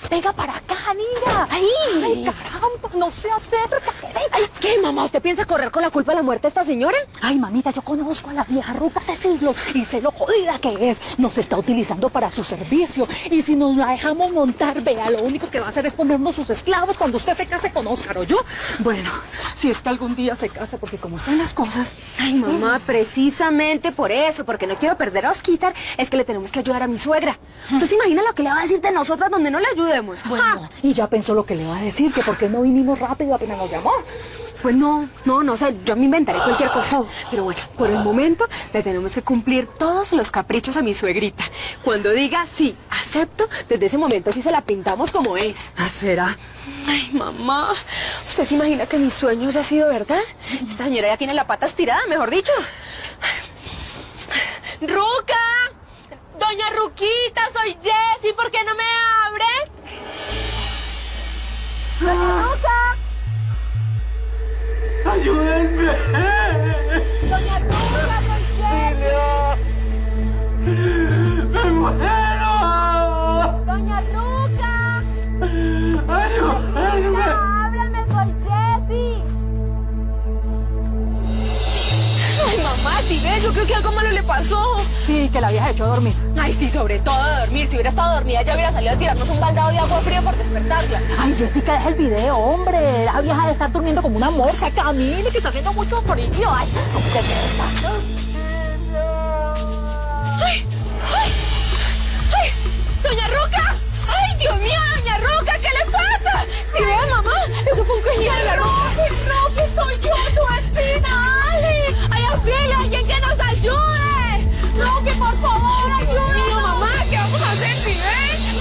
Venga para acá, Nira. Ay, caramba, no sea usted. Ay, ¿qué, mamá? ¿Usted piensa correr con la culpa de la muerte de esta señora? Ay, mamita, yo conozco a la vieja ruca hace siglos y sé lo jodida que es. Nos está utilizando para su servicio. Y si nos la dejamos montar, vea, lo único que va a hacer es ponernos sus esclavos cuando usted se case con Óscar, ¿o yo? Bueno, si es que algún día se casa, porque como están las cosas... Ay, mamá, precisamente por eso, porque no quiero perder a Osquitar, es que le tenemos que ayudar a mi suegra. ¿Usted se imagina lo que le va a decir de nosotras donde no le ayudemos? Bueno, y ya pensó lo que le va a decir, que por qué no vinimos rápido apenas nos llamó. Pues no sé, yo me inventaré cualquier cosa. Pero bueno, por el momento le tenemos que cumplir todos los caprichos a mi suegrita. Cuando diga sí, acepto, desde ese momento sí se la pintamos como es. ¿Será? Ay, mamá, ¿usted se imagina que mi sueño ya ha sido verdad? Esta señora ya tiene la pata estirada, mejor dicho. ¡Ruca! ¡Doña Ruquita, soy Jessie! ¿Por qué no me abre? ¡Doña Ruca! ¡Ayúdenme! ¡Doña Ruca, soy Jessie! ¡Me muero! ¡Doña Ruca! ¡Ayúdenme! ¡Ábrame, soy Jessie! Ay, mamá, si ves, yo creo que algo malo le pasó. Sí, que la vieja echó a dormir. Ay, sí, sobre todo a dormir. Si hubiera estado dormida, ya hubiera salido a tirarnos un baldado de agua fría por despertarla. Ay, Jessica, deja el video, hombre. La vieja de estar durmiendo como una morsa. Camine, que está haciendo mucho frío. Ay, qué pesa. ¡Ay! ¡Ay! ¡Ay! ¡Doña Ruca! ¡Ay, Dios mío, doña Ruca! ¿Qué le pasa? ¿Sí ve, mamá? Eso fue un coño de la Ruca. ¡No, que soy yo, tu vecina, Ali! ¡Ay, auxilio! ¡Alguien que nos ayude! ¡No, que por favor, ayúdenos! ¡Dios mío, mamá! ¿Qué vamos a hacer, si ven?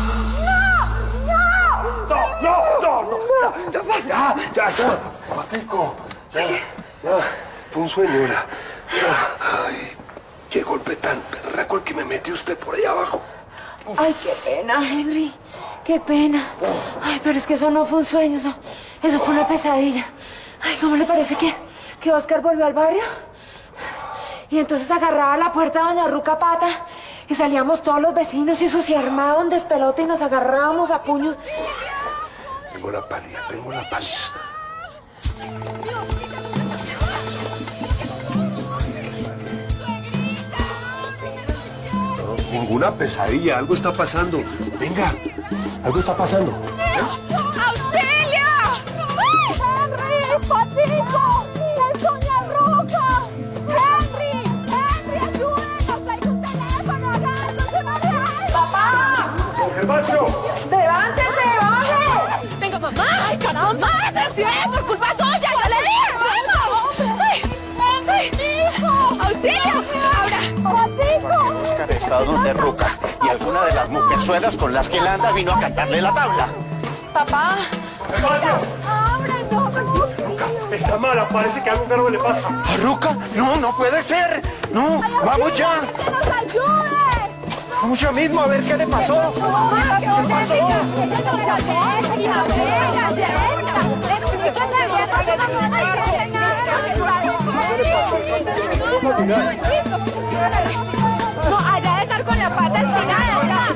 ¡No! Ya. Matico, ya. Fue un sueño, era. Ay, qué golpe tan berraco el que me metió usted por ahí abajo. Ay, qué pena, Henry. Qué pena. Ay, pero es que eso no fue un sueño, eso fue una pesadilla. Ay, ¿cómo le parece que Óscar volvió al barrio? Y entonces agarraba la puerta de doña Ruca Pata y salíamos todos los vecinos y eso se armaba un despelote y nos agarrábamos a puños. Tengo la pálida. No, ninguna pesadilla, algo está pasando. Venga, algo está pasando. ¡Auxilio! ¡Henry! ¡Patico! ¡Es doña Ruca! ¡Henry! ¡Ayúdenos! ¡Hay un teléfono! ¡Agándose, María! ¡Papá! ¡Gervasio! ¡Levántese, baje! ¡Venga, mamá! ¡Ay, caramba! ¡Pero si es por culpa suya! ¡Yo le dije! ¡Vamos! ¡Ay! ¡Hijo! ¡Auxilio! ¡Ahora! ¡Patico! Óscar ha estado donde Ruca y alguna de las mujerzuelas con las que él anda vino a cantarle la tabla. ¡Papá! ¡Gervasio! ¡Ábrenos! Ruca, está mala, parece que algo grave le pasa. ¿A Ruca? No puede ser. No, vamos ya. ¡Que nos ayude! Vamos ya mismo a ver qué le pasó. ¿Qué pasó? No, allá de estar con la pata estirada.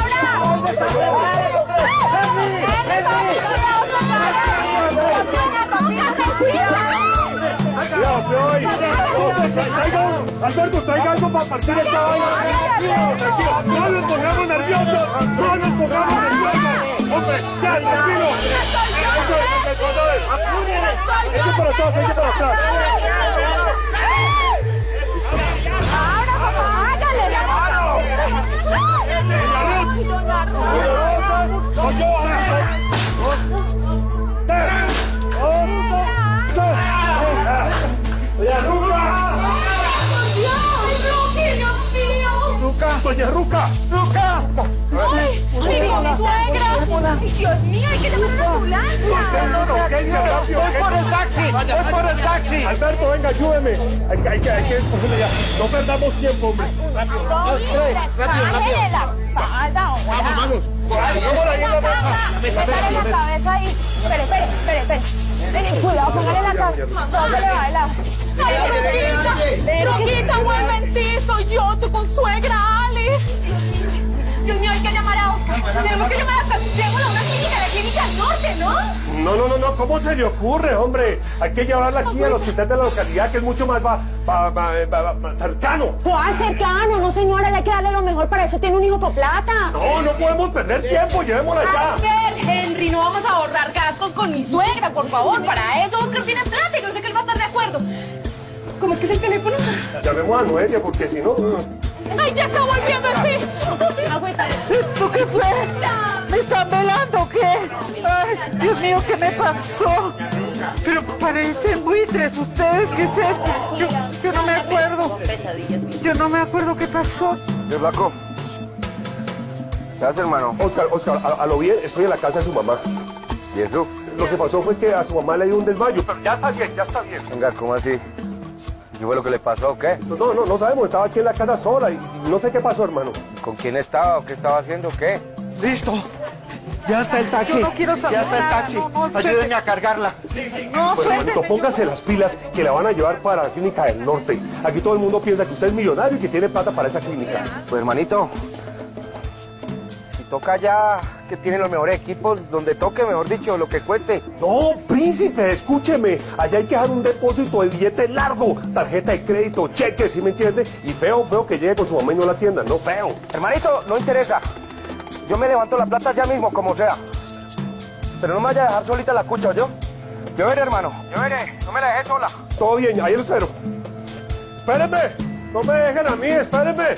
Alberto, traiga algo para partir esta vaina. Tranquilo, no nos pongamos nerviosos. Hombre, ya, tranquilo. Eche para atrás. Ahora, papá, hágale. Ay, doña Ruca. Soy yo. ¡Doña Ruca! ¡Doña Ruca! ¡Ruca! ¡Ay, mi suegra! ¡Ay, Dios mío, hay que llamar a una ambulancia! ¡Voy por el taxi! Alberto, venga, ayúdeme. Hay que cogerle ya. No perdamos tiempo, hombre. Rápido. ¡Bájele la espalda! Vamos. Por ahí, vamos ahí. Métale la cabeza ahí. Espere. Cuidado, póngale la cabeza. No se le va el agua. ¡Ay, Ruquita, vuelve en ti! ¡Soy yo, tu consuegra, Alice! Dios mío, hay que llamar a Óscar. Tenemos que llamar a Santiago a una clínica, la clínica del norte, ¿no? No, ¿cómo se le ocurre, hombre? Hay que llevarla aquí al hospital de la localidad, que es mucho más cercano. ¿Cuál cercano? No, señora, le hay que darle lo mejor, para eso tiene un hijo con plata. No podemos perder tiempo, llevémosla allá. A ver, Henry, no vamos a ahorrar gastos con mi suegra, por favor. Para eso Oscar tiene plata y yo sé que él va a estar de acuerdo. ¿Cómo es que es el teléfono? Llamemos a Noelia, porque si no... ¡Ay, ya está volviendo así! Agüita. ¿Esto qué fue? ¿Me están velando o qué? Ay, Dios mío, ¿qué me pasó? Pero parecen buitres ustedes, ¿qué es esto? Yo no me acuerdo. Yo no me acuerdo qué pasó. ¿Qué flaco? ¿Qué haces, hermano? Oscar, a lo bien, estoy en la casa de su mamá. ¿Y eso? Lo que pasó fue que a su mamá le dio un desmayo, pero ya está bien. Venga, ¿cómo así? ¿Qué fue lo que le pasó o qué? No sabemos, estaba aquí en la casa sola y no sé qué pasó, hermano. ¿Con quién estaba o qué estaba haciendo o qué? ¡Listo! Ya está el taxi. Yo no quiero saber ya está el nada, taxi. no, Ayúdenme a cargarla. No Pues, sé. hermanito, póngase las pilas que la van a llevar para la clínica del norte. Aquí todo el mundo piensa que usted es millonario y que tiene plata para esa clínica. Pues hermanito, si toca ya que tiene los mejores equipos, donde toque, mejor dicho, lo que cueste. No, príncipe, escúcheme. Allá hay que dejar un depósito de billete largo, tarjeta de crédito, cheque, ¿sí me entiende? Y feo que llegue con su mamá y no la atienda, no feo. Hermanito, no interesa. Yo me levanto la plata ya mismo, como sea. Pero no me vaya a dejar solita la cucha, ¿yo? Yo veré, hermano, yo veré. No me la dejé sola. Todo bien, ahí lo espero. Espérenme, no me dejen a mí, espérenme.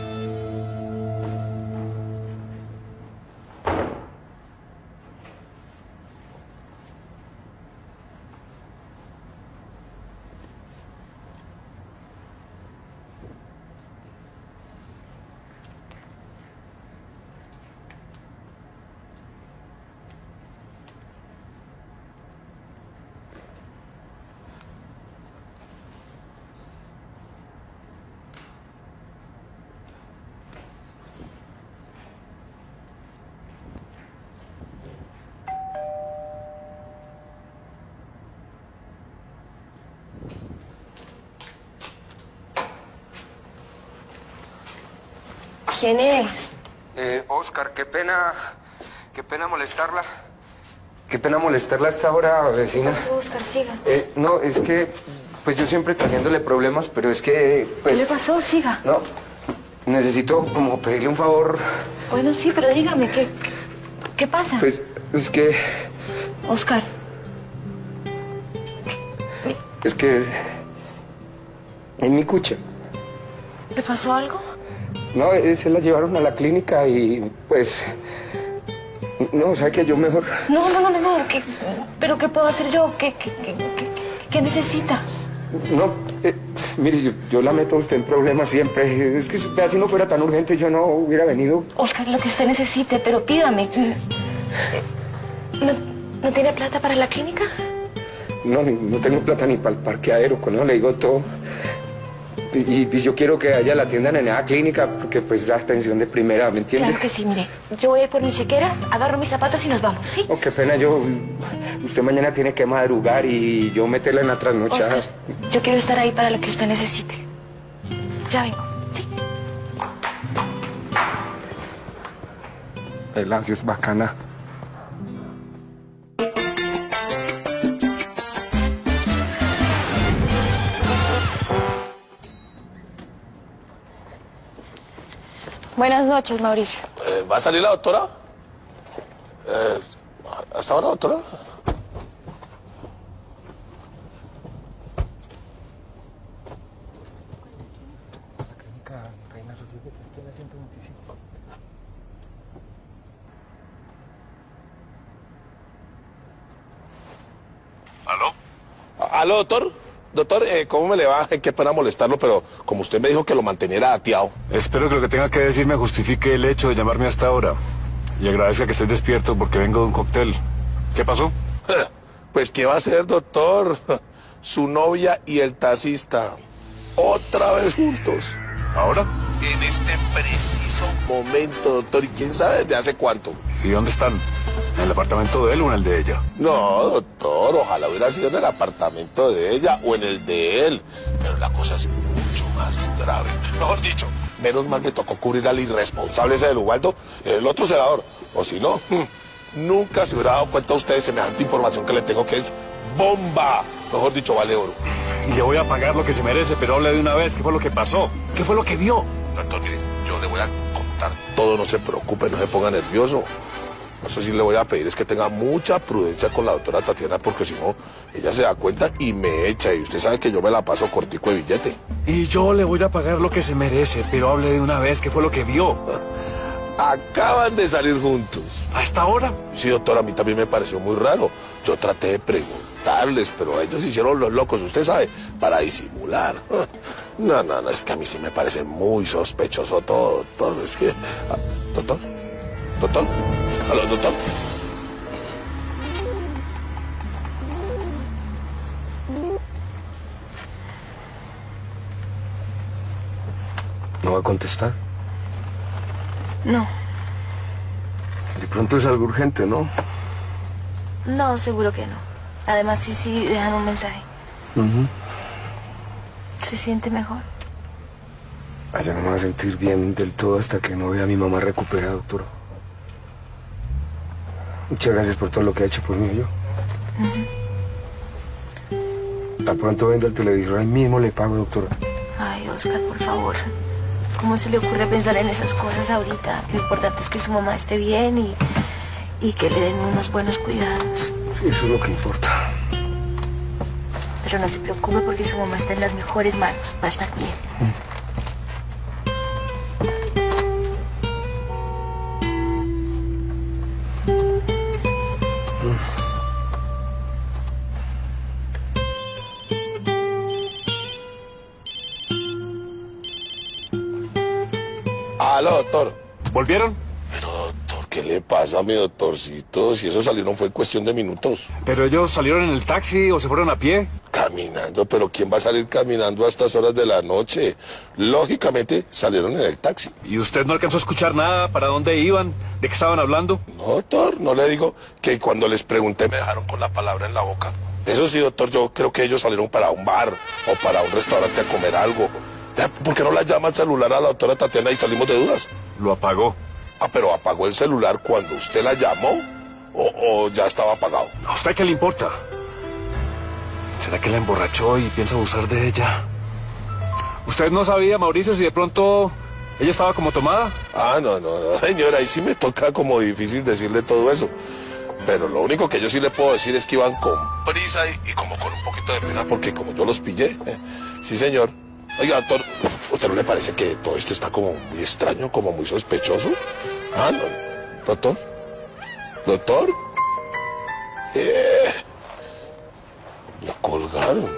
¿Quién es? Oscar, qué pena molestarla. Qué pena molestarla a esta hora, vecina. Oscar, siga. No, es que, pues yo siempre trayéndole problemas, pero es que, pues... ¿Qué le pasó? Siga. No, necesito como pedirle un favor. Bueno, sí, pero dígame, ¿qué pasa? Pues, es que... Oscar. Es que... En mi cucha. ¿Le pasó algo? No, se la llevaron a la clínica y, pues... No, o sea que yo mejor... No. ¿Pero qué puedo hacer yo? ¿Qué necesita? No, mire, yo la meto a usted en problemas siempre. Es que si no fuera tan urgente yo no hubiera venido. Oscar, lo que usted necesite, pero pídame. ¿No tiene plata para la clínica? No tengo plata ni para el parqueadero, con eso le digo todo. Y yo quiero que a ella la atiendan en esa clínica porque pues da atención de primera, ¿me entiende? Claro que sí, mire. Yo voy a ir por mi chequera, agarro mis zapatos y nos vamos, ¿sí? Oh, qué pena, usted mañana tiene que madrugar y yo meterla en la trasnochada. Oscar, yo quiero estar ahí para lo que usted necesite. Ya vengo, ¿sí? El ansia es bacana. Buenas noches, Mauricio. ¿Va a salir la doctora? ¿Hasta ahora, doctora? ¿Aló? ¿Aló, doctor? Doctor, ¿cómo me le va? Qué pena molestarlo, pero como usted me dijo que lo manteniera ateado. Espero que lo que tenga que decirme justifique el hecho de llamarme hasta ahora. Y agradezca que esté despierto porque vengo de un cóctel. ¿Qué pasó? Pues, ¿qué va a hacer, doctor? Su novia y el taxista. Otra vez juntos. ¿Ahora? En este preciso momento, doctor. ¿Y quién sabe desde hace cuánto? ¿Y dónde están? ¿En el apartamento de él o en el de ella? No, doctor, ojalá hubiera sido en el apartamento de ella o en el de él. Pero la cosa es mucho más grave. Mejor dicho, menos mal me tocó cubrir al irresponsable ese del Ubaldo. El otro celador O si no, nunca se hubiera dado cuenta usted de semejante información que le tengo, que es bomba. Mejor dicho, vale oro. Y le voy a pagar lo que se merece, pero hable de una vez. ¿Qué fue lo que pasó? ¿Qué fue lo que vio? Doctor, mire, yo le voy a contar todo, no se preocupe, no se ponga nervioso. Eso sí le voy a pedir es que tenga mucha prudencia con la doctora Tatiana, porque si no, ella se da cuenta y me echa. Y usted sabe que yo me la paso cortico de billete. Y yo le voy a pagar lo que se merece, pero hable de una vez. ¿Qué fue lo que vio? Acaban de salir juntos. ¿Hasta ahora? Sí, doctor, a mí también me pareció muy raro. Yo traté de preguntarles, pero ellos hicieron los locos, usted sabe, para disimular. No, es que a mí sí me parece muy sospechoso todo. Es que... ¿Doctor? ¿Aló, doctor? ¿No va a contestar? No. De pronto es algo urgente, ¿no? No, seguro que no. Además, sí, dejan un mensaje. ¿Se siente mejor? Ya no me va a sentir bien del todo hasta que no vea a mi mamá recuperada, doctora. Muchas gracias por todo lo que ha hecho por mí, yo. Tan pronto vendo el televisor, ahí mismo le pago, doctora. Ay, Oscar, por favor. ¿Cómo se le ocurre pensar en esas cosas ahorita? Lo importante es que su mamá esté bien y que le den unos buenos cuidados. Sí, eso es lo que importa. Pero no se preocupe porque su mamá está en las mejores manos. Va a estar bien. Aló, doctor. ¿Volvieron? Pero, doctor, ¿qué le pasa a mi doctorcito? Si eso salieron fue en cuestión de minutos. ¿Pero ellos salieron en el taxi o se fueron a pie? Caminando, pero ¿quién va a salir caminando a estas horas de la noche? Lógicamente salieron en el taxi. ¿Y usted no alcanzó a escuchar nada? ¿Para dónde iban? ¿De qué estaban hablando? No, doctor, no le digo que cuando les pregunté me dejaron con la palabra en la boca. Eso sí, doctor, yo creo que ellos salieron para un bar o para un restaurante a comer algo. ¿Por qué no la llama al celular a la doctora Tatiana y salimos de dudas? Lo apagó. Pero ¿apagó el celular cuando usted la llamó o ya estaba apagado? ¿A usted qué le importa? ¿Será que la emborrachó y piensa abusar de ella? ¿Usted no sabía, Mauricio, si de pronto ella estaba como tomada? No, señora, ahí sí me toca como difícil decirle todo eso. Pero lo único que yo sí le puedo decir es que iban con prisa y como con un poquito de pena porque como yo los pillé. Sí, señor. Oiga, doctor, ¿usted no le parece que todo esto está como muy extraño, como muy sospechoso? No. ¿Doctor? ¿Doctor? Me colgaron.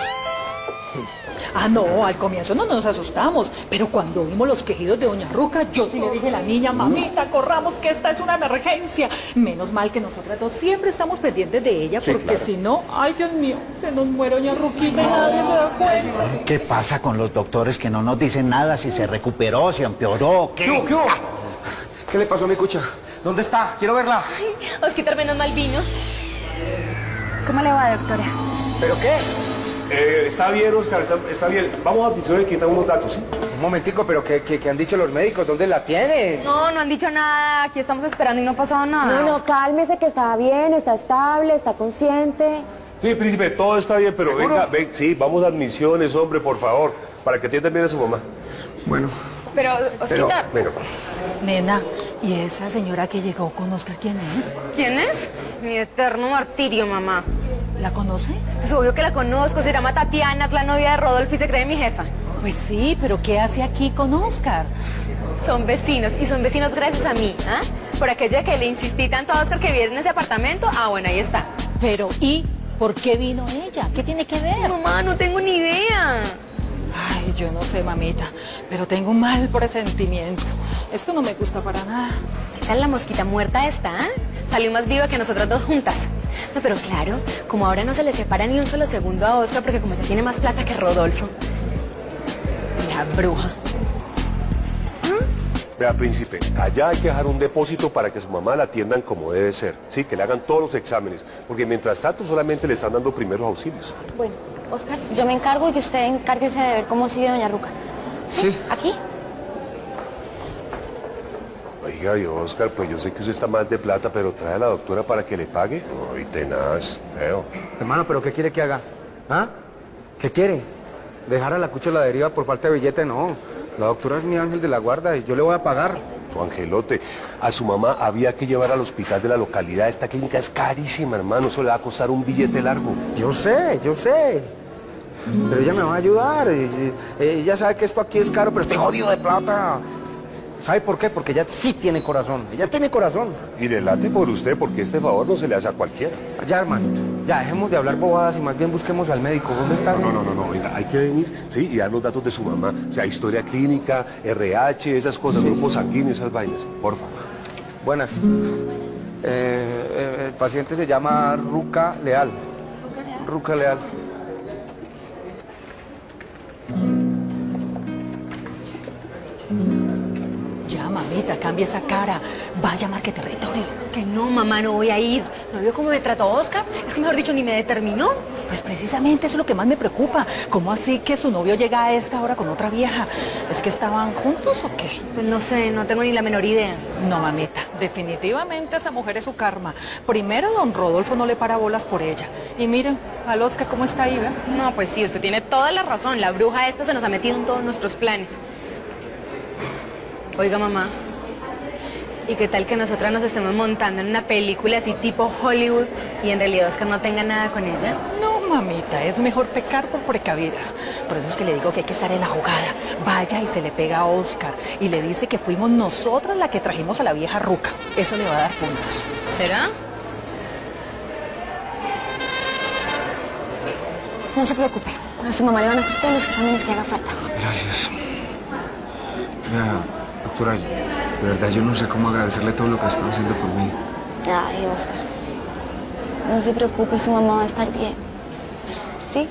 No, al comienzo no nos asustamos, pero cuando oímos los quejidos de doña Ruca, yo sí le dije a la niña, mamita, corramos que esta es una emergencia. Menos mal que nosotras dos siempre estamos pendientes de ella, sí, porque claro. Si no, ay Dios mío, se nos muere doña Ruquita y nadie se da cuenta. ¿Qué pasa con los doctores que no nos dicen nada, si se recuperó, si empeoró? ¿Qué? ¿Qué le pasó a mi cucha? ¿Dónde está? Quiero verla. Ay, Osquitar, menos mal vino. ¿Cómo le va, doctora? ¿Pero qué? Está bien, Oscar, está bien. Vamos a atención de quitar unos datos, ¿sí? Un momentico, pero ¿qué han dicho los médicos? ¿Dónde la tienen? No han dicho nada. Aquí estamos esperando y no ha pasado nada. No, cálmese que está bien, está estable, está consciente. Sí, príncipe, todo está bien, pero ¿seguro? venga, sí, vamos a admisiones, hombre, por favor, para que atiendan bien a su mamá. Bueno. Pero, Osquitar. Venga. Nena, ¿y esa señora que llegó con Oscar quién es? ¿Quién es? Mi eterno martirio, mamá. ¿La conoce? Pues obvio que la conozco, se llama Tatiana, es la novia de Rodolfo y se cree mi jefa. Pues sí, pero ¿qué hace aquí con Oscar? Son vecinos, y son vecinos gracias a mí, ¿ah? Por aquello de que le insistí tanto a Oscar que viviera en ese apartamento, bueno, ahí está. Pero, ¿y por qué vino ella? ¿Qué tiene que ver? Mamá, no tengo ni idea. Ay, yo no sé, mamita, pero tengo un mal presentimiento. Esto no me gusta para nada. ¿Qué tal la mosquita muerta esta, ah? Salió más viva que nosotras dos juntas. No, pero claro, como ahora no se le separa ni un solo segundo a Oscar, porque como ya tiene más plata que Rodolfo. La bruja. Vea, príncipe, allá hay que dejar un depósito para que su mamá la atiendan como debe ser. Sí, que le hagan todos los exámenes, porque mientras tanto solamente le están dando primeros auxilios. Bueno, Oscar, yo me encargo y que usted encárguese de ver cómo sigue doña Ruca. Sí. ¿Aquí? Oiga, y Oscar, pues yo sé que usted está mal de plata, pero trae a la doctora para que le pague. Ay, tenaz, feo. Hermano, ¿pero qué quiere que haga? ¿Ah? ¿Qué quiere? ¿Dejar a la cucha a la deriva por falta de billete? No. La doctora es mi ángel de la guarda y yo le voy a pagar. Tu angelote, a su mamá había que llevar al hospital de la localidad. Esta clínica es carísima, hermano. Eso le va a costar un billete largo. Yo sé. Pero ella me va a ayudar. Ella sabe que esto aquí es caro, pero estoy jodido de plata. ¿Sabe por qué? Porque ella sí tiene corazón. Ella tiene corazón. Y le late por usted, porque este favor no se le hace a cualquiera. Ya, hermanito. Ya, dejemos de hablar bobadas y más bien busquemos al médico. ¿Dónde está? No, venga, hay que venir, sí, y dar los datos de su mamá. O sea, historia clínica, RH, esas cosas, sí. Grupos sanguíneos, esas vainas. Porfa. Buenas. El paciente se llama Ruca Leal. Ruca Leal. Ya, mamita, cambia esa cara. Vaya, marque territorio. Que no, mamá, no voy a ir. ¿No vio cómo me trató Oscar? Es que, mejor dicho, ni me determinó. Pues precisamente eso es lo que más me preocupa. ¿Cómo así que su novio llega a esta hora con otra vieja? ¿Es que estaban juntos o qué? Pues no sé, no tengo ni la menor idea. No, mamita, definitivamente esa mujer es su karma. Primero, don Rodolfo no le para bolas por ella. Y miren, al Oscar, ¿cómo está ahí, ve? No, pues sí, usted tiene toda la razón. La bruja esta se nos ha metido en todos nuestros planes. Oiga, mamá, ¿y qué tal que nosotras nos estemos montando en una película así tipo Hollywood y en realidad Oscar no tenga nada con ella? No, mamita, es mejor pecar por precavidas. Por eso es que le digo que hay que estar en la jugada. Vaya y se le pega a Oscar y le dice que fuimos nosotras las que trajimos a la vieja ruca. Eso le va a dar puntos. ¿Será? No se preocupe. A su mamá le van a hacer todos los exámenes que haga falta. Gracias. Vea, doctora, de verdad yo no sé cómo agradecerle todo lo que está haciendo por mí. Ay, Oscar. No se preocupe, su mamá va a estar bien. ¿Sí?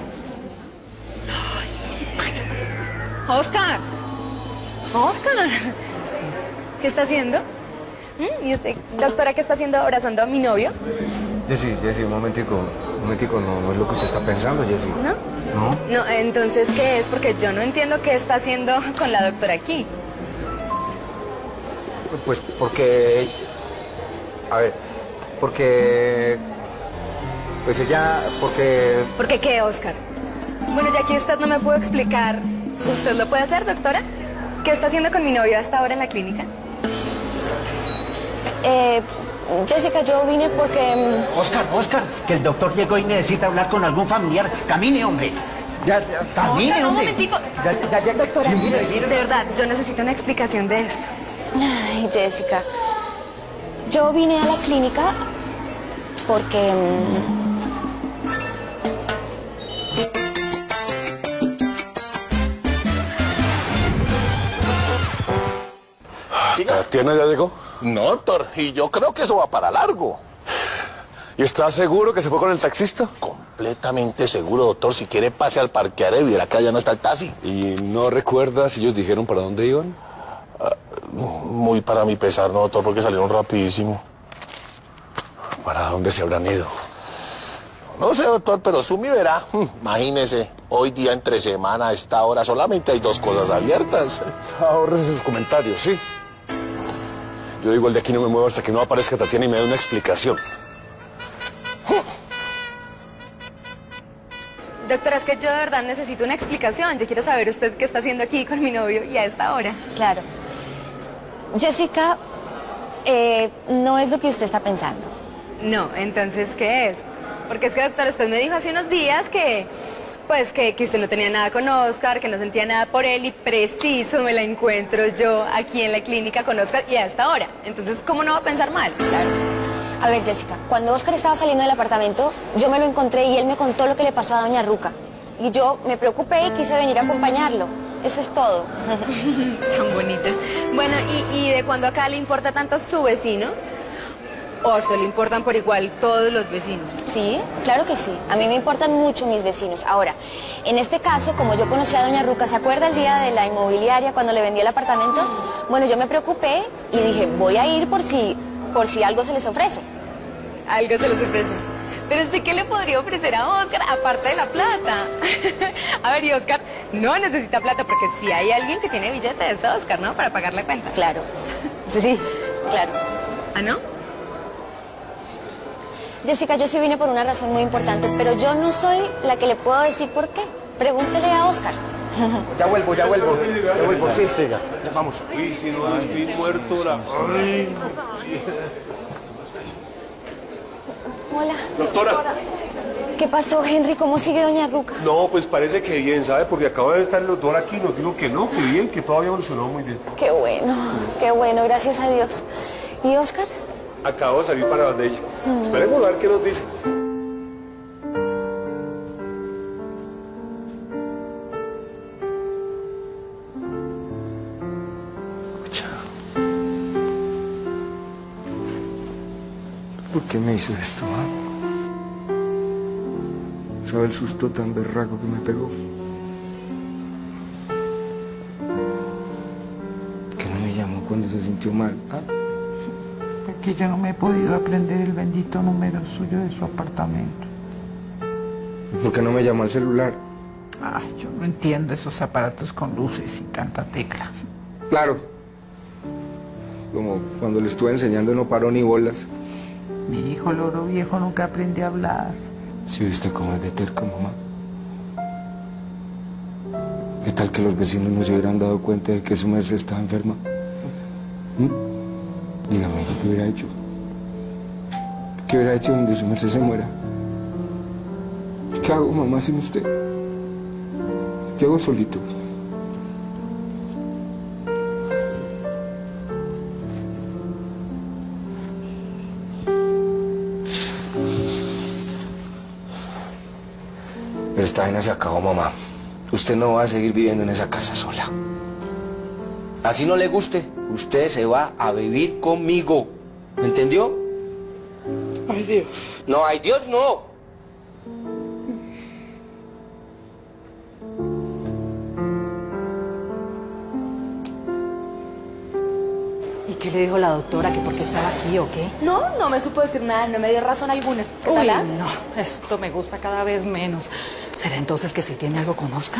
¡Oscar! ¡Oscar! ¿Qué está haciendo? ¿Y usted, doctora, qué está haciendo abrazando a mi novio? Jessy, un momentico, no es lo que usted está pensando, Jessy. ¿No? ¿No? No, entonces, ¿qué es? Porque yo no entiendo qué está haciendo con la doctora aquí. Pues porque... A ver, porque... Pues ella... Porque... ¿Por qué qué, Oscar? Bueno, ya que usted no me pudo explicar, ¿usted lo puede hacer, doctora? ¿Qué está haciendo con mi novio hasta ahora en la clínica? Jessica, yo vine porque... Oscar, que el doctor llegó y necesita hablar con algún familiar. Camine, hombre. Ya, camine, Oscar, hombre. un momentico. Ya, doctora. Sí, mire. De verdad, yo necesito una explicación de esto. Ay, Jessica. Yo vine a la clínica porque... ¿Tatiana ya llegó? No, doctor, y yo creo que eso va para largo. ¿Y está seguro que se fue con el taxista? Completamente seguro, doctor. Si quiere, pase al parqueadero y verá que allá no está el taxi. ¿Y no recuerda si ellos dijeron para dónde iban? Muy para mi pesar, no, doctor, porque salieron rapidísimo. ¿Para dónde se habrán ido? No sé, doctor, pero Sumi verá. Imagínese, hoy día entre semana, a esta hora, solamente hay 2 cosas abiertas. Ahórrese sus comentarios, ¿sí? Yo igual de aquí no me muevo hasta que no aparezca Tatiana y me dé una explicación. Doctora, es que yo de verdad necesito una explicación. Yo quiero saber usted qué está haciendo aquí con mi novio y a esta hora. Claro. Jessica, no es lo que usted está pensando. No, entonces, ¿qué es? Porque es que, doctora, usted me dijo hace unos días que usted no tenía nada con Oscar, que no sentía nada por él y preciso me la encuentro yo aquí en la clínica con Oscar y a esta hora. Entonces, ¿cómo no va a pensar mal? Claro. A ver, Jessica, cuando Oscar estaba saliendo del apartamento, yo me lo encontré y él me contó lo que le pasó a doña Ruca. Y yo me preocupé y quise venir a acompañarlo. Eso es todo. Tan bonita. Bueno, ¿y de cuándo acá le importa tanto su vecino? ¿O a usted le importan por igual todos los vecinos? Sí, claro que sí. A mí me importan mucho mis vecinos. Ahora, en este caso, como yo conocí a doña Ruca, ¿se acuerda el día de la inmobiliaria cuando le vendí el apartamento? Bueno, yo me preocupé y dije, voy a ir por si algo se les ofrece. Algo se les ofrece. Pero ¿usted qué le podría ofrecer a Oscar aparte de la plata? A ver, y Oscar no necesita plata porque si hay alguien que tiene billetes es Oscar, ¿no? Para pagar la cuenta. Claro. Sí, claro. ¿Ah, no? Jessica, yo sí vine por una razón muy importante, pero yo no soy la que le puedo decir por qué. Pregúntele a Oscar. Ya vuelvo. Sí, ya vamos. Uy, si no estoy muerto la... Ay. Hola. Doctora. ¿Qué pasó, Henry? ¿Cómo sigue doña Ruca? No, pues parece que bien, ¿sabe? Porque acaba de estar el doctor aquí y nos dijo que no, que bien, que todo había evolucionado muy bien. Qué bueno, gracias a Dios. ¿Y Oscar? Acabo de salir para donde ella. Esperemos a ver qué nos dice. ¿Por qué me hizo esto, ¿Sabe el susto tan berraco que me pegó? ¿Por qué no me llamó cuando se sintió mal? Porque yo no me he podido aprender el bendito número suyo de su apartamento. ¿Por qué no me llamó al celular? Ay, yo no entiendo esos aparatos con luces y tanta tecla. Claro. Como cuando le estuve enseñando no paró ni bolas. Mi hijo loro viejo nunca aprendió a hablar. ¿Sí viste cómo es de terco, mamá? ¿Qué tal que los vecinos no se hubieran dado cuenta de que su merced estaba enferma? Dígame, ¿qué hubiera hecho? ¿Qué hubiera hecho donde su merced se muera? ¿Qué hago, mamá, sin usted? ¿Qué hago solito? Pero esta vaina se acabó, mamá. Usted no va a seguir viviendo en esa casa sola. Así no le guste, usted se va a vivir conmigo. ¿Me entendió? Ay, Dios. No, ay, Dios, no. ¿Y qué le dijo la doctora? ¿Que por qué estaba aquí o qué? No me supo decir nada, no me dio razón alguna. ¿Qué Uy, tal? no, esto me gusta cada vez menos. ¿Será entonces que sí tiene algo con Oscar?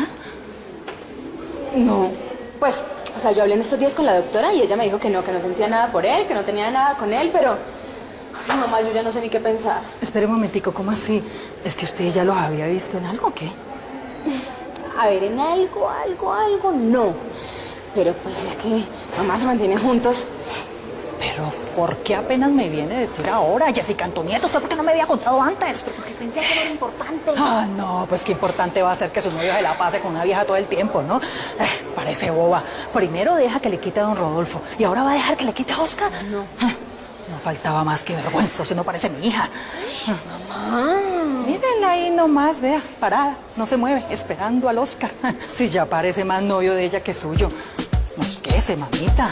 No, pues, o sea, yo hablé en estos días con la doctora y ella me dijo que no sentía nada por él, que no tenía nada con él, pero... Ay, mamá, yo ya no sé ni qué pensar. Espere un momentico, ¿cómo así? ¿Es que usted ya los había visto en algo o qué? A ver, en algo, no. Pero pues es que mamá se mantienen juntos. Pero, ¿por qué apenas me viene a decir ahora, Jessica Antonieta? ¿Usted por qué no me había contado antes? Porque pensé que era importante. Ah, no, pues qué importante va a ser que su novio se la pase con una vieja todo el tiempo, ¿no? Parece boba. Primero deja que le quite a don Rodolfo y ahora va a dejar que le quite a Oscar. No. No faltaba más que vergüenza, si no parece mi hija. Mamá. Mírenla ahí nomás, vea, parada, no se mueve, esperando al Oscar. Si ya parece más novio de ella que suyo. Mosquese, mamita.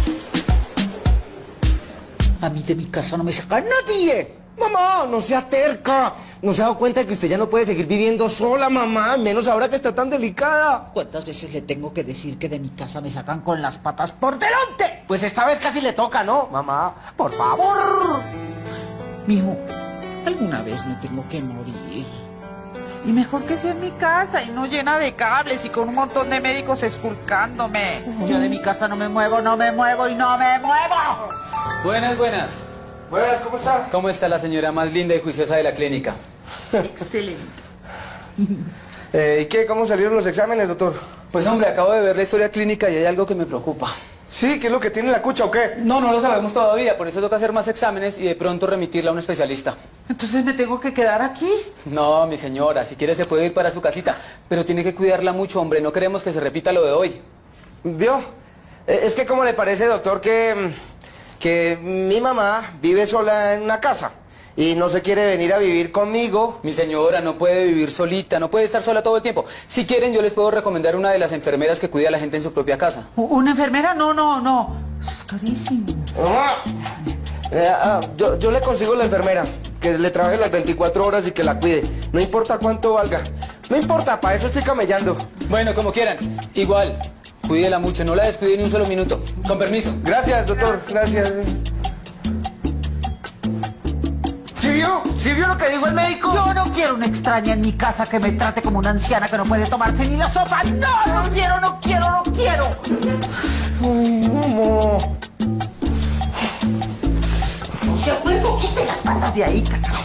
A mí de mi casa no me saca nadie. Mamá, no sea terca. ¿No se ha dado cuenta de que usted ya no puede seguir viviendo sola, mamá? Menos ahora que está tan delicada. ¿Cuántas veces le tengo que decir que de mi casa me sacan con las patas por delante? Pues esta vez casi le toca, ¿no? Mamá, por favor. Mijo, alguna vez me tengo que morir. Y mejor que sea en mi casa y no llena de cables y con un montón de médicos esculcándome. Yo de mi casa no me muevo y no me muevo. Buenas. Buenas, ¿cómo está? ¿Cómo está la señora más linda y juiciosa de la clínica? Excelente. ¿Y qué? ¿Cómo salieron los exámenes, doctor? Pues hombre, acabo de ver la historia clínica y hay algo que me preocupa. Sí, ¿qué es lo que tiene en la cucha o qué? No lo sabemos todavía, por eso toca hacer más exámenes y de pronto remitirla a un especialista. ¿Entonces me tengo que quedar aquí? No, mi señora, si quiere se puede ir para su casita, pero tiene que cuidarla mucho, hombre, no queremos que se repita lo de hoy. ¿Vio? Es que ¿cómo le parece, doctor, que mi mamá vive sola en una casa y no se quiere venir a vivir conmigo? Mi señora no puede vivir solita, no puede estar sola todo el tiempo. Si quieren, yo les puedo recomendar una de las enfermeras que cuida a la gente en su propia casa. ¿Una enfermera? No. Es carísimo. Yo le consigo la enfermera, que le trabaje las 24 horas y que la cuide. No importa cuánto valga. No importa, para eso estoy camellando. Bueno, como quieran. Igual, cuídela mucho, no la descuide ni un solo minuto. Con permiso. Gracias, doctor, gracias. ¿Sí vio lo que dijo el médico? Yo no quiero una extraña en mi casa que me trate como una anciana que no puede tomarse ni la sopa. No quiero. Ay, mamá. sea, luego quite las patas de ahí, carajo.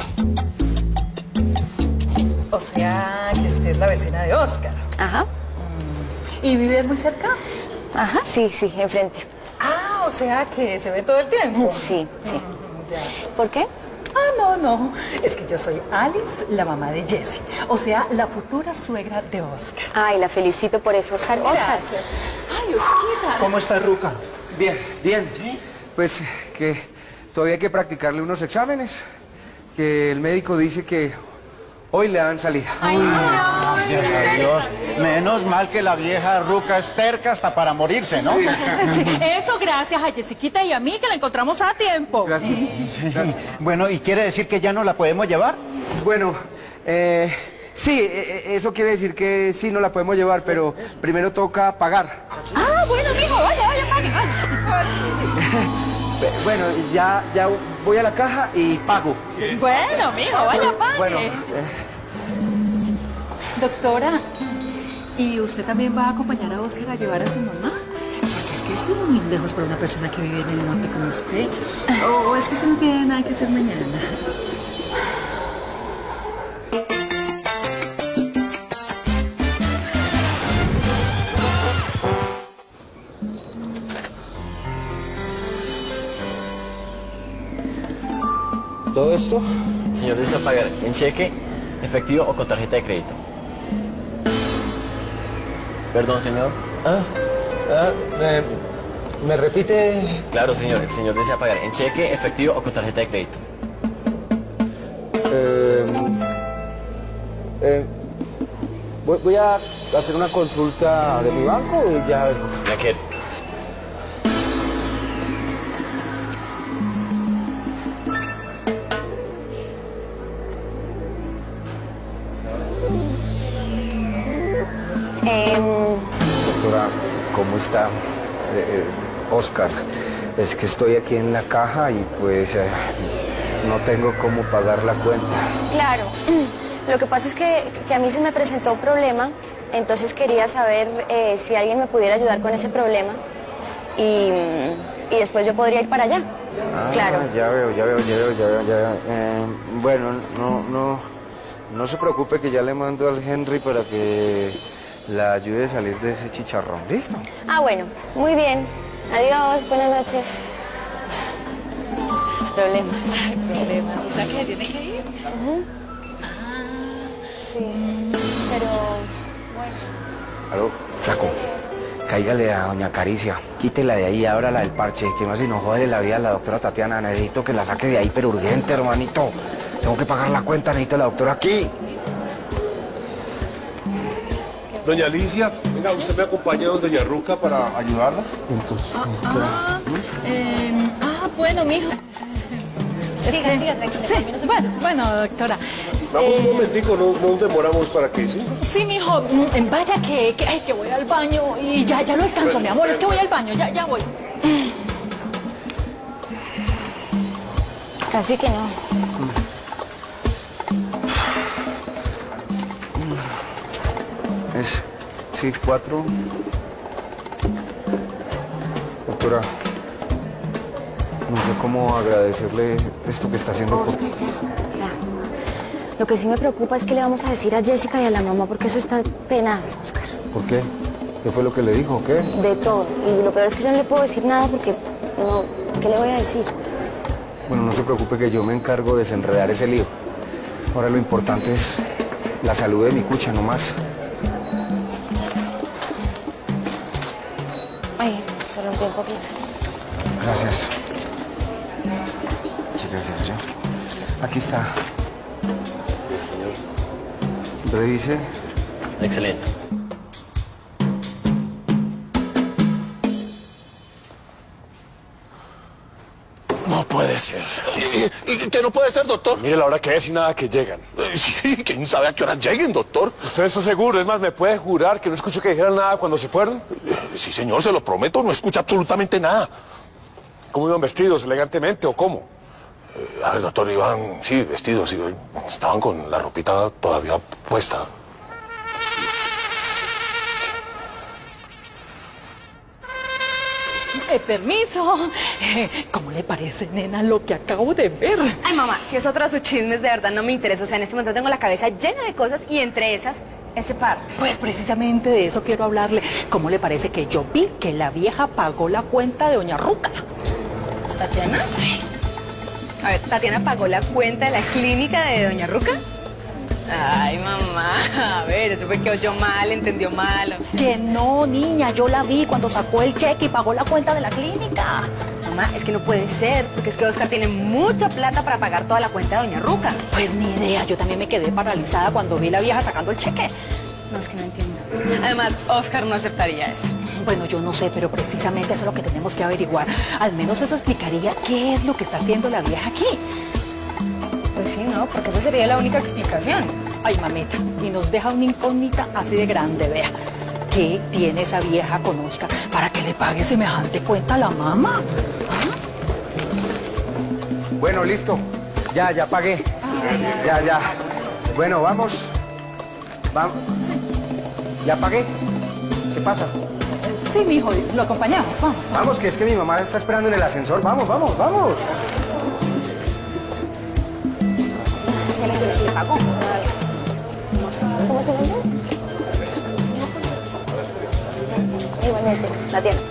O sea, que usted es la vecina de Oscar. Ajá. ¿Y vive muy cerca? Ajá, sí, enfrente. Ah, o sea, que se ve todo el tiempo. Sí. Ya. ¿Por qué? Ah, no. Es que yo soy Alice, la mamá de Jessie. O sea, la futura suegra de Oscar. Ay, la felicito por eso, Oscar. Oscar. Gracias. Ay, Osquita. ¿Cómo está Ruca? Bien. ¿Sí? Pues que todavía hay que practicarle unos exámenes. Que el médico dice que hoy le dan salida. Ay, gracias a Dios. Menos mal que la vieja Ruca es terca hasta para morirse, ¿no? Sí, eso gracias a Jessiquita y a mí que la encontramos a tiempo. Gracias. Bueno, ¿y quiere decir que ya no la podemos llevar? Bueno, sí, eso quiere decir que sí no la podemos llevar, pero primero toca pagar. Ah, bueno, mijo, vaya, pague, vaya. Bueno, ya voy a la caja y pago. Bueno, mijo, vaya, pague. Bueno, Doctora, ¿y usted también va a acompañar a Oscar a llevar a su mamá? Porque es que es muy lejos para una persona que vive en el norte como usted. ¿O es que usted no tiene nada que hacer mañana? ¿Todo esto? Señor, ¿desea pagar en cheque, efectivo o con tarjeta de crédito? Perdón, señor. ¿Me repite? Claro, señor. El señor desea pagar en cheque, efectivo o con tarjeta de crédito. Voy a hacer una consulta de mi banco y ya vengo. Ya quiero. Doctora, ¿cómo está? Oscar, es que estoy aquí en la caja y pues no tengo cómo pagar la cuenta. Claro. Lo que pasa es que a mí se me presentó un problema, entonces quería saber si alguien me pudiera ayudar con ese problema y después yo podría ir para allá. Ah, claro. Ya veo. Bueno, no se preocupe que ya le mando al Henry para que la ayude a salir de ese chicharrón. ¿Listo? Ah, bueno, muy bien. Adiós, buenas noches. Problemas. O sea, que tiene que ir. Sí, pero bueno. Aló, flaco, cáigale a doña Caricia, quítela de ahí, ábrala del parche, que no se nos jode la vida a la doctora Tatiana, necesito que la saque de ahí, pero urgente, hermanito. Tengo que pagar la cuenta, necesito a la doctora aquí. Doña Alicia, venga, ¿usted me acompaña a doña Ruca para ayudarla? Entonces, Bueno, mijo. Siga, tranquila. Sí, bueno, doctora. Vamos un momentico, no nos demoramos para que, ¿sí? Sí, mijo, vaya que voy al baño y ya lo alcanzo, mi amor, es que voy al baño, ya voy. Casi que no. Sí, 4. Doctora, no sé cómo agradecerle esto que está haciendo. Oscar, ya. Lo que sí me preocupa es que le vamos a decir a Jessica y a la mamá, porque eso está tenaz, Oscar. ¿Por qué? ¿Qué fue lo que le dijo o qué? De todo. Y lo peor es que yo no le puedo decir nada porque no. ¿Qué le voy a decir? Bueno, no se preocupe que yo me encargo de desenredar ese lío. Ahora lo importante es la salud de mi cucha nomás. Listo. Ay, se rompió un poquito. Gracias. Muchas gracias, yo. Aquí está. Revise. Excelente. No puede ser. ¿Y qué no puede ser, doctor? Mire la hora que es y nada que llegan. Sí, quién sabe a qué hora lleguen, doctor. ¿Usted está seguro? Es más, ¿me puede jurar que no escuchó que dijeran nada cuando se fueron? Sí, señor, se lo prometo, no escucha absolutamente nada. ¿Cómo iban vestidos? ¿Elegantemente o cómo? A ver, doctor, iban, sí, vestidos, sí, estaban con la ropita todavía puesta. Permiso. ¿Cómo le parece, nena, lo que acabo de ver? Ay, mamá, si es otro de sus chismes, de verdad no me interesa. O sea, en este momento tengo la cabeza llena de cosas y entre esas, ese par. Pues precisamente de eso quiero hablarle. ¿Cómo le parece que yo vi que la vieja pagó la cuenta de doña Ruca? ¿Tatiana? Sí. A ver, ¿Tatiana pagó la cuenta de la clínica de doña Ruca? Ay, mamá, a ver, eso fue que oyó mal, entendió mal. Que no, niña, yo la vi cuando sacó el cheque y pagó la cuenta de la clínica. Mamá, es que no puede ser, porque es que Oscar tiene mucha plata para pagar toda la cuenta de doña Ruca. Pues ni idea, yo también me quedé paralizada cuando vi la vieja sacando el cheque. No, es que no entiendo. Además, Oscar no aceptaría eso. Bueno, yo no sé, pero precisamente eso es lo que tenemos que averiguar. Al menos eso explicaría qué es lo que está haciendo la vieja aquí. Pues sí, ¿no? Porque esa sería la única explicación. Ay, mamita, y nos deja una incógnita así de grande, vea. ¿Qué tiene esa vieja con Oscar para que le pague semejante cuenta a la mamá? ¿Ah? Bueno, listo. Ya pagué. Ya. Bueno, vamos. Vamos. ¿Ya pagué? ¿Qué pasa? Sí, mijo, lo acompañamos, vamos. Vamos, que es que mi mamá está esperando en el ascensor. Vamos. Se pagó. ¿Cómo se llama? Igualmente, Tatiana.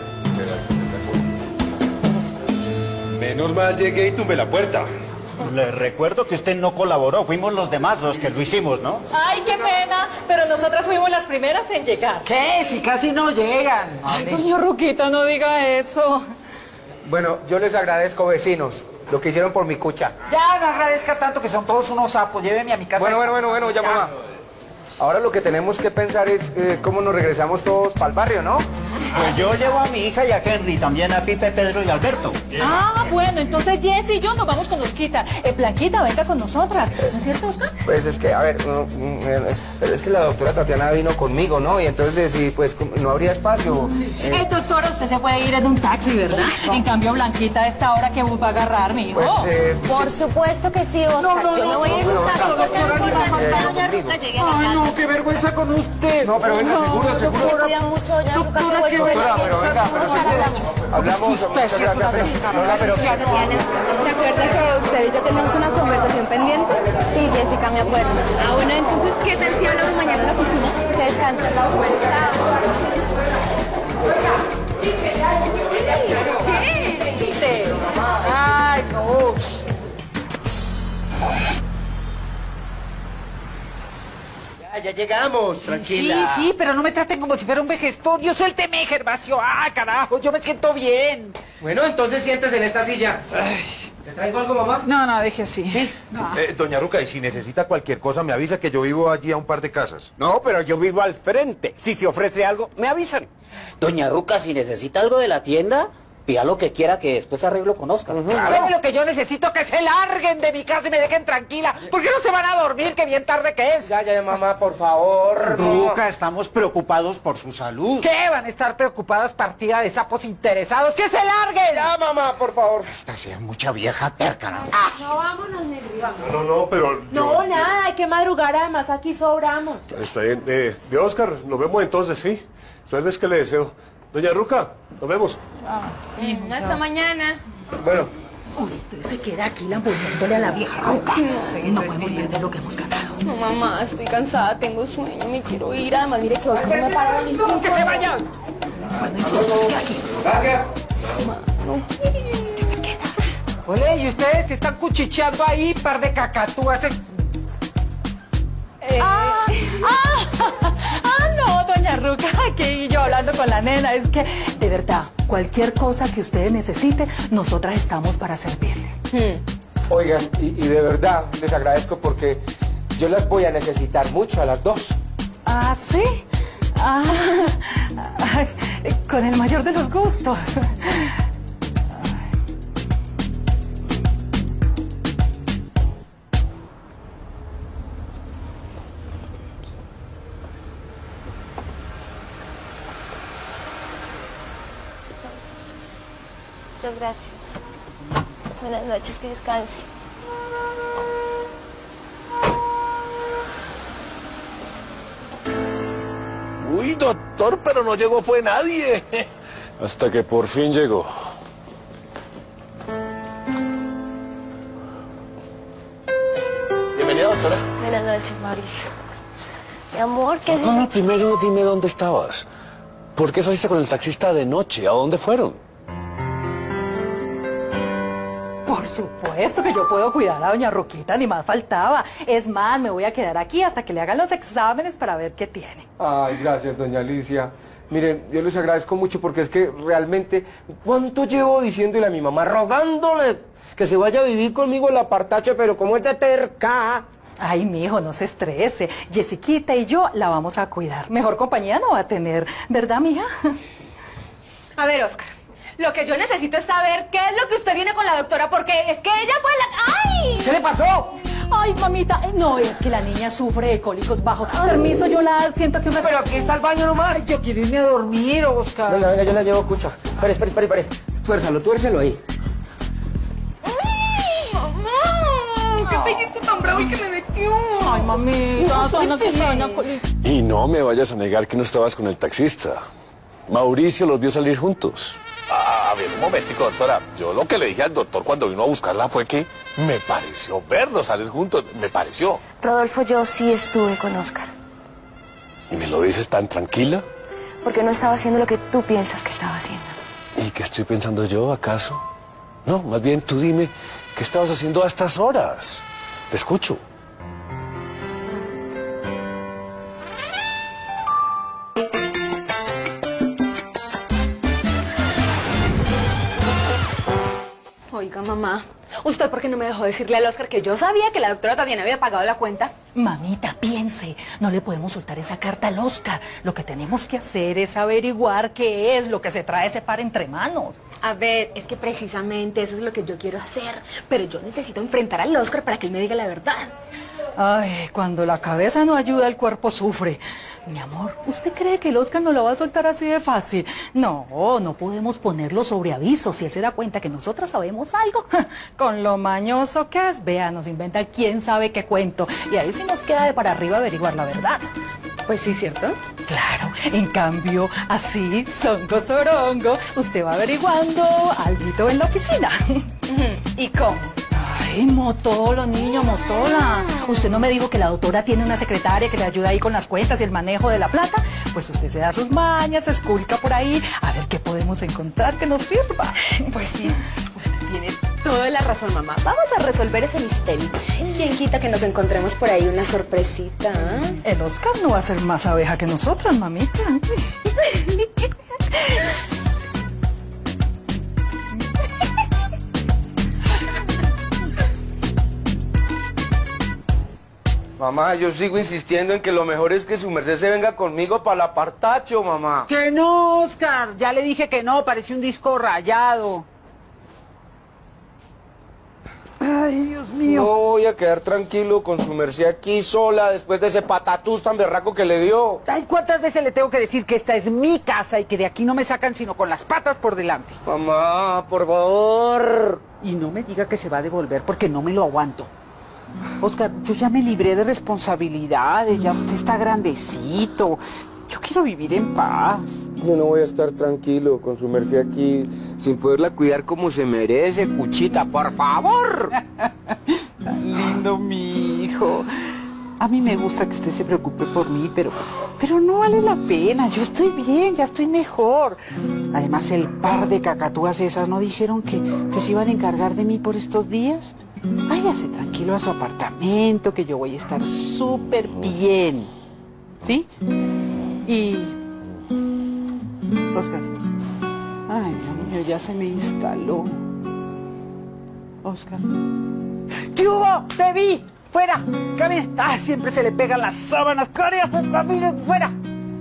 Menos mal llegué y tumbé la puerta. Les recuerdo que usted no colaboró, fuimos los demás los que lo hicimos, ¿no? Ay, qué pena, pero nosotras fuimos las primeras en llegar. ¿Qué? Si casi no llegan. Ay, doña Ruquita, no diga eso. Bueno, yo les agradezco, vecinos, lo que hicieron por mi cucha. Ya no agradezca tanto, que son todos unos sapos. Lléveme a mi casa. Bueno, ya mamá. Ahora lo que tenemos que pensar es cómo nos regresamos todos para el barrio, ¿no? Pues yo llevo a mi hija y a Henry, también a Pipe, Pedro y Alberto. Ah, bueno, entonces Jessy y yo nos vamos con Osquita. Blanquita, venga con nosotras. ¿No es cierto, Oscar? Pues es que, a ver, pero es que la doctora Tatiana vino conmigo, ¿no? Y entonces, sí, pues no habría espacio. Doctora, usted se puede ir en un taxi, ¿verdad? En cambio, Blanquita, a esta hora que va a agarrar, mi hijo. Pues, Por supuesto que sí, Oscar. Yo me voy a ir en un taxi porque no importa que doña Ruca llegue a la casa. No, qué vergüenza con usted. No, pero venga, seguro. Se cuida mucho, doña Ruca. Doctora, pero venga, hablamos. Muchas gracias, pero ¿Se acuerda que usted y yo tenemos una conversación pendiente? Sí, Jessica, me acuerdo. Ah, bueno, entonces, ¿qué tal si hablamos mañana en la oficina? Que descanse. ¿Qué? Ay, no. Ya llegamos, tranquila. Sí, pero no me traten como si fuera un vejestorio. Suélteme, Gervasio. ¡Ay, carajo! Yo me siento bien. Bueno, entonces siéntese en esta silla. ¿Te traigo algo, mamá? No, deje así. ¿Sí? No. Doña Ruca, y si necesita cualquier cosa, me avisa que yo vivo allí a un par de casas. No, pero yo vivo al frente. Si se ofrece algo, me avisan. Doña Ruca, si necesita algo de la tienda, pida lo que quiera que después arreglo con Oscar. ¿Sabe lo que yo necesito? Que se larguen de mi casa y me dejen tranquila. ¿Por qué no se van a dormir? Que bien tarde que es. Ya, mamá, por favor. Ruca, estamos preocupados por su salud. ¿Qué van a estar preocupadas partida de sapos interesados? ¡Que se larguen! Ya, mamá, por favor. Esta sea mucha vieja terca, ¿no? No, vámonos, Negri, vámonos. No, pero... No, nada, hay que madrugar, además aquí sobramos. Está bien. Vio, Oscar, nos vemos entonces, ¿sí? Suerte es que le deseo. Doña Ruca, nos vemos. Hasta mañana. Bueno. Usted se queda aquí lamboneándole a la vieja Ruca. No podemos perder lo que hemos ganado. No, mamá, estoy cansada, tengo sueño, me quiero ir. Además, mire que Oscar me para el instinto. ¡Que se vayan! Bueno, entonces, ¿qué aquí? Gracias. ¿Qué se queda? Ole, ¿y ustedes que están cuchicheando ahí, par de cacatúas? No, doña Ruca, aquí yo hablando con la nena. Es que, de verdad, cualquier cosa que ustedes necesiten, nosotras estamos para servirle. Oigan, y de verdad les agradezco porque yo las voy a necesitar mucho a las dos. ¿Ah, sí? Con el mayor de los gustos. Muchas gracias. Buenas noches, que descanse. Uy, doctor, pero no llegó fue nadie. Hasta que por fin llegó. noches, Mauricio. Mi amor, ¿qué es? No, primero dime dónde estabas. ¿Por qué saliste con el taxista de noche? ¿A dónde fueron? Por supuesto que yo puedo cuidar a doña Ruquita, ni más faltaba. Es más, me voy a quedar aquí hasta que le hagan los exámenes para ver qué tiene. Ay, gracias, doña Alicia. Miren, yo les agradezco mucho porque es que realmente, ¿cuánto llevo diciéndole a mi mamá, rogándole que se vaya a vivir conmigo el apartacho, pero como es de terca? Ay, mijo, no se estrese. Jessiquita y yo la vamos a cuidar. Mejor compañía no va a tener, ¿verdad, mija? A ver, Oscar, lo que yo necesito es saber qué es lo que usted tiene con la doctora, porque es que ella fue la... ¡Ay! ¿Qué le pasó? Ay, mamita, no, es que la niña sufre de cólicos bajos. Permiso, yo la siento que... Pero aquí está el baño nomás. Ay, yo quiero irme a dormir, Oscar. Venga, yo la llevo, escucha. Espere. Tuércelo ahí. ¡Ay, mamá! ¡Qué pellizco tan bravo el que me metió! Ay, mamita, Y no me vayas a negar que no estabas con el taxista. Mauricio los vio salir juntos. A ver, un momentico, doctora. Yo lo que le dije al doctor cuando vino a buscarla fue que me pareció verlos salir juntos. Me pareció. Rodolfo, yo sí estuve con Oscar. ¿Y me lo dices tan tranquila? Porque no estaba haciendo lo que tú piensas que estaba haciendo. ¿Y qué estoy pensando yo, acaso? No, más bien tú dime, ¿qué estabas haciendo a estas horas? Te escucho. Oiga, mamá, ¿usted por qué no me dejó decirle al Oscar que yo sabía que la doctora Tatiana había pagado la cuenta? Mamita, piense, no le podemos soltar esa carta al Oscar. Lo que tenemos que hacer es averiguar qué es lo que se trae ese par entre manos. A ver, es que precisamente eso es lo que yo quiero hacer, pero yo necesito enfrentar al Oscar para que él me diga la verdad. Ay, cuando la cabeza no ayuda, el cuerpo sufre. Mi amor, ¿usted cree que el Oscar no lo va a soltar así de fácil? No podemos ponerlo sobre aviso. Si él se da cuenta que nosotras sabemos algo, con lo mañoso que es, vea, nos inventa quién sabe qué cuento. Y ahí sí nos queda de para arriba averiguar la verdad. Pues sí, ¿cierto? Claro, en cambio, así, songo sorongo, usted va averiguando alguito en la oficina. ¿Y cómo? Ay, Motolo, niño, Motola. ¿Usted no me dijo que la doctora tiene una secretaria que le ayuda ahí con las cuentas y el manejo de la plata? Pues usted se da sus mañas, se esculca por ahí, a ver qué podemos encontrar que nos sirva. Pues sí, usted tiene toda la razón, mamá. Vamos a resolver ese misterio. ¿Quién quita que nos encontremos por ahí una sorpresita? El Oscar no va a ser más abeja que nosotras, mamita. Mamá, yo sigo insistiendo en que lo mejor es que su merced se venga conmigo para el apartacho, mamá. Que no, Oscar. Ya le dije que no, parece un disco rayado. Ay, Dios mío. No voy a quedar tranquilo con su merced aquí sola después de ese patatús tan berraco que le dio. Ay, ¿cuántas veces le tengo que decir que esta es mi casa y que de aquí no me sacan sino con las patas por delante? Mamá, por favor. Y no me diga que se va a devolver porque no me lo aguanto. Oscar, yo ya me libré de responsabilidades, ya usted está grandecito. Yo quiero vivir en paz. Yo no voy a estar tranquilo con su merced aquí sin poderla cuidar como se merece, Cuchita, por favor. Tan lindo mi hijo. A mí me gusta que usted se preocupe por mí, pero no vale la pena. Yo estoy bien, ya estoy mejor. Además, el par de cacatúas esas no dijeron que se iban a encargar de mí por estos días. Váyase tranquilo a su apartamento, que yo voy a estar súper bien. ¿Sí? Y... Oscar. Ay, Dios mío, ya se me instaló. Oscar. ¿Qué hubo? ¡Te vi! ¡Fuera! ¡Camine! ¡Ah, siempre se le pegan las sábanas! ¡Carajo! ¡Camine! ¡Fuera!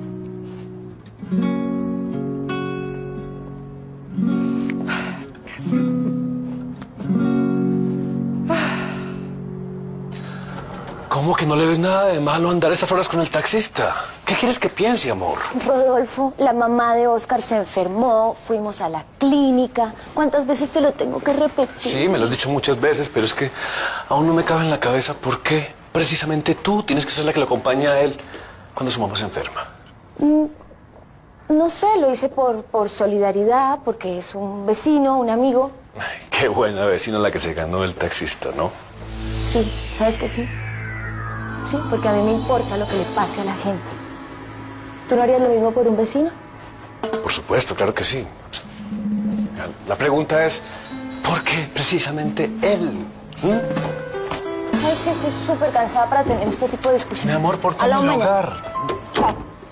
¿Cómo que no le ves nada de malo andar estas horas con el taxista? ¿Qué quieres que piense, amor? Rodolfo, la mamá de Oscar se enfermó, fuimos a la clínica. ¿Cuántas veces te lo tengo que repetir? Sí, me lo has dicho muchas veces, pero es que aún no me cabe en la cabeza por qué precisamente tú tienes que ser la que lo acompaña a él cuando su mamá se enferma. No sé, lo hice por solidaridad, porque es un vecino, un amigo. Ay, qué buena vecina la que se ganó el taxista, ¿no? Sí, ¿sabes que sí? Sí, porque a mí me importa lo que le pase a la gente. ¿Tú no harías lo mismo por un vecino? Por supuesto, claro que sí. La pregunta es, ¿por qué precisamente él? ¿Sabes que estoy súper cansada para tener este tipo de discusiones? Mi amor, por tu lugar. Chao.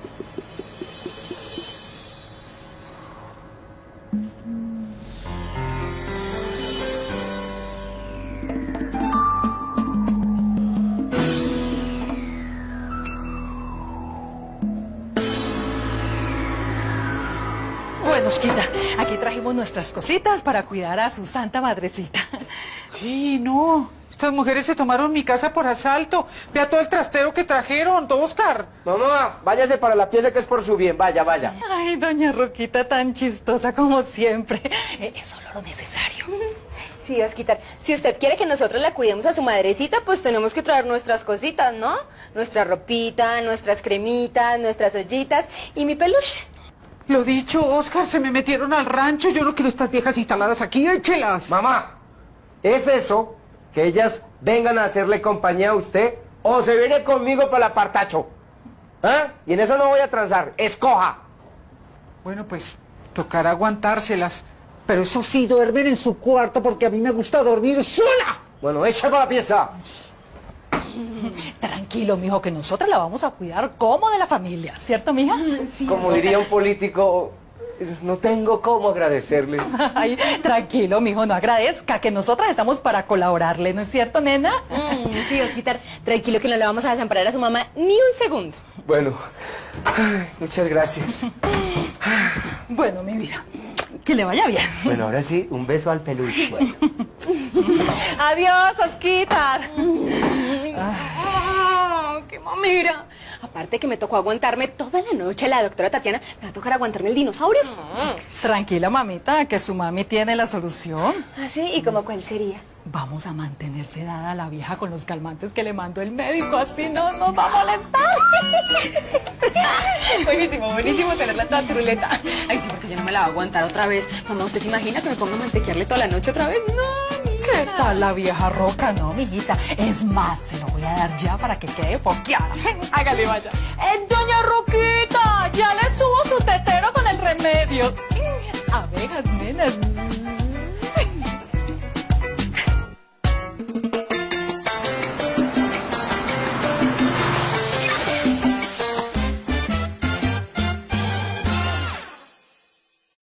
Bueno, Osquita, aquí trajimos nuestras cositas para cuidar a su santa madrecita. Sí, no. Estas mujeres se tomaron mi casa por asalto. Vea todo el trastero que trajeron, Oscar. Mamá, váyase para la pieza que es por su bien. Vaya, vaya. Ay, doña Roquita, tan chistosa como siempre. Es solo lo necesario. Sí, Osquitar, si usted quiere que nosotros la cuidemos a su madrecita, pues tenemos que traer nuestras cositas, ¿no? Nuestra ropita, nuestras cremitas, nuestras ollitas y mi peluche. Lo dicho, Oscar, se me metieron al rancho. Yo no quiero estas viejas instaladas aquí, échelas. Mamá, ¿es eso que ellas vengan a hacerle compañía a usted o se viene conmigo para el apartacho? ¿Ah? Y en eso no voy a transar. Escoja. Bueno, pues tocará aguantárselas. Pero eso sí, duermen en su cuarto porque a mí me gusta dormir sola. Bueno, echa para la pieza. Tranquilo, mijo, que nosotros la vamos a cuidar como de la familia, ¿cierto, mija? Sí, Como diría un político, no tengo cómo agradecerle. Ay, tranquilo, mijo, no agradezca, que nosotras estamos para colaborarle, ¿no es cierto, nena? Sí, Osquitar, tranquilo que no le vamos a desamparar a su mamá ni un segundo. Bueno, muchas gracias. Bueno, mi vida, que le vaya bien. Bueno, ahora sí, un beso al peluche. Bueno. Adiós, Osquitar. ¡Qué mamera! Aparte que me tocó aguantarme toda la noche la doctora Tatiana, me va a tocar aguantarme el dinosaurio. Tranquila, mamita, que su mami tiene la solución. ¿Ah, sí? ¿Y cómo cuál sería? Vamos a mantener sedada a la vieja con los calmantes que le mandó el médico, así no nos va a molestar. Buenísimo, buenísimo tenerla toda truleta. Ay, sí, porque yo no me la va a aguantar otra vez. Mamá, ¿usted se imagina que me ponga a mantequearle toda la noche otra vez? No, mija. ¿Qué tal la vieja roca? No, mijita. Es más, se lo voy a dar ya para que quede foqueada. Hágale, vaya. Doña Roquita, ya le subo su tetero con el remedio. Abejas, nenas.